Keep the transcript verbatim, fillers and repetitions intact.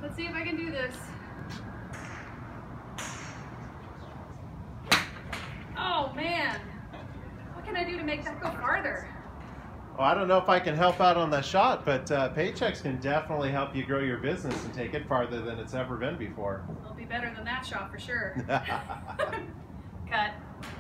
Let's see if I can do this. Oh man, what can I do to make that go farther? Well, I don't know if I can help out on that shot, but uh, paychecks can definitely help you grow your business and take it farther than it's ever been before. It'll be better than that shot for sure. Cut.